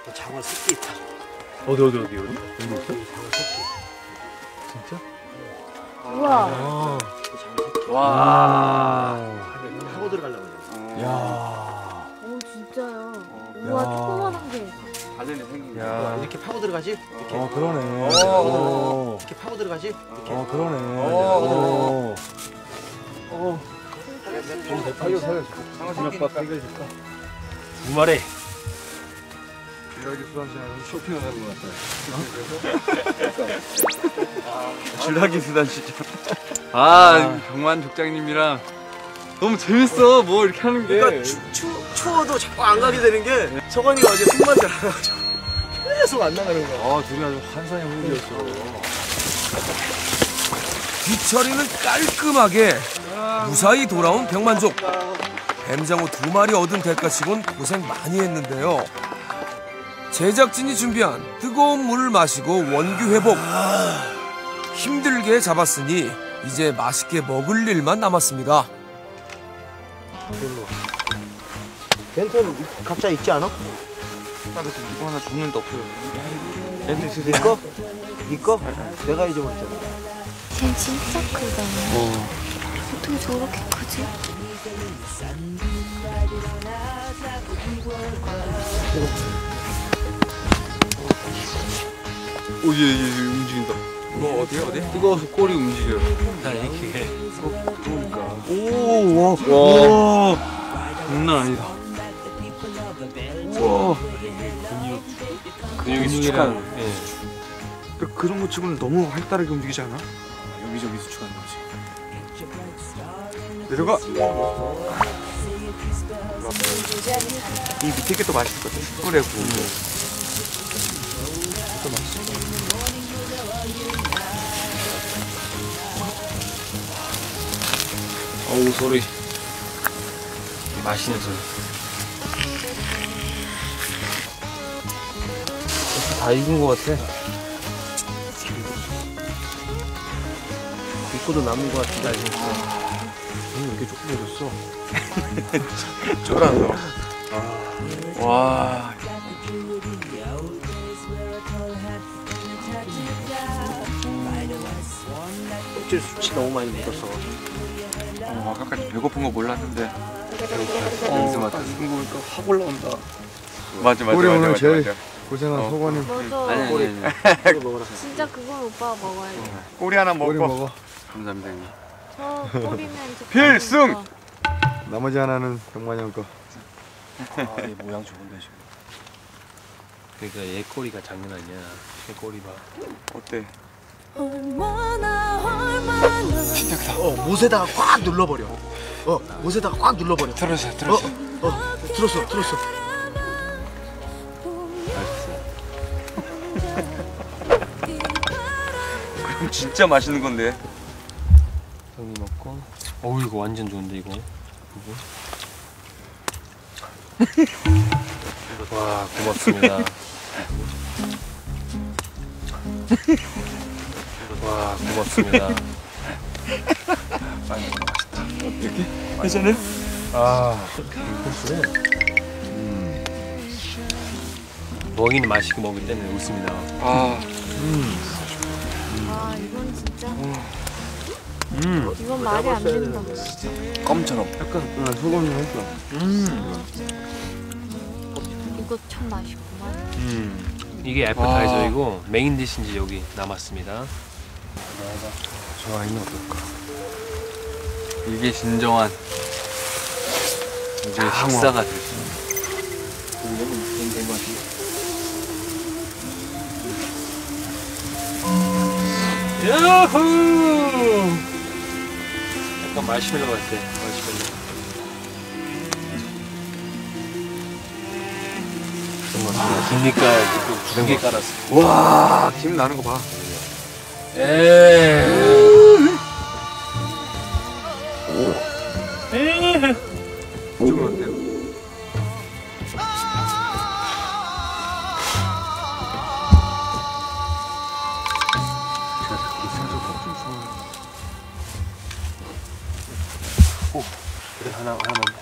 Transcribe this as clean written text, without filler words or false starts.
장어 새끼 있다. 어디? 여기 있어? 장어 새끼. 진짜? 우와. 와. 하고 들어가려고 그래. 야. 오 진짜요. 우와 조그만한 게. 바늘이 생긴 거. 야. 이렇게 파고 들어가지? 이렇게. 그러네. 이렇게 파고 들어가지? 이렇게. 그러네. 상어 생기니까. 두 마리. 줄라기 수단 씨랑 쇼핑을 하는 것 같아요. 줄라기 수단 진짜. 병만 족장님이랑 너무 재밌어. 뭐 이렇게 하는 게. 그러니까 추워도 자꾸 안 가게 되는 게 서건이가 어제 손만 잘해가지고 계속 안 나가는 거야. 둘이 아주 환상의 호흡이었어. 뒤처리는 깔끔하게 무사히 돌아온 병만족. 뱀장어 2마리 얻은 대가치곤 고생 많이 했는데요. 제작진이 준비한 뜨거운 물을 마시고 원기 회복. 힘들게 잡았으니 이제 맛있게 먹을 일만 남았습니다. 벤트는 각자 있지 않아? 나도 지금 이거 하나 죽는데 없어요. 네 거? 네 거? 내가 잊어버렸잖아. 쟤 진짜 크다. 어떻게 저렇게 크지? 얘 움직인다. 이거 어디야? 뜨거워서 꼬리 움직여요. 이렇게. 그러니까. 와. 장난 아니다. 와. 근육이 수축한. 예. 그런 거 치고는 너무 활달하게 움직이지 않아? 여기저기 수축하는 거지. 내려가. 이 밑에 게 또 맛있거든. 숯불에 구운 거. 또 맛있어. 어우 소리. 맛있는 소리. 다 익은 것 같아. 입고도 남은 것 같은데 아직. 이렇게 조그매졌어. 쫄아서. 와. 껍질 수치 너무 많이 묻었어. 아까까지 배고픈 거 몰랐는데. 여기서 맞다. 승부니까 확 올라온다. 맞아. 우리 오늘 제일 고생한 소관님 맞아. 아니. 이거 먹어라. 진짜 그건 오빠가 먹어야 돼. 꼬리 하나 머리 먹고. 먹어. 감사합니다. 형님. 저 꼬리는 진짜 필승! 오빠. 나머지 하나는 병만형 거. 얘 모양 좋은데 지금. 그러니까 얘 꼬리가 장난 아니야. 얘 꼬리 봐. 어때? 못에다가 꽉 눌러버려. 못에다가 꽉 눌러버려. 들었어. 들었어. 그럼 진짜 맛있는 건데. 형이 먹고. 어우 이거 완전 좋은데 이거. 와 고맙습니다. 와 고맙습니다. 괜찮아요? 먹이는 맛있게 먹기 때문에 웃습니다. 아 이건 진짜. 이건 말이 안 된다. 껌처럼. 약간 소금 좀 했어. 이거 참 맛있구만. 이게 애플타이저이고 메인 디시인지 여기 남았습니다. 저 아이는 어떨까? 이게 진정한 이제 식사가 될 수 있는. 야호! 약간 마시멜로 같아. 마시멜로. 김니까 2개 깔았어. 와, 김 나는 거 봐. 이쪽은 어때요? 그래 하나만.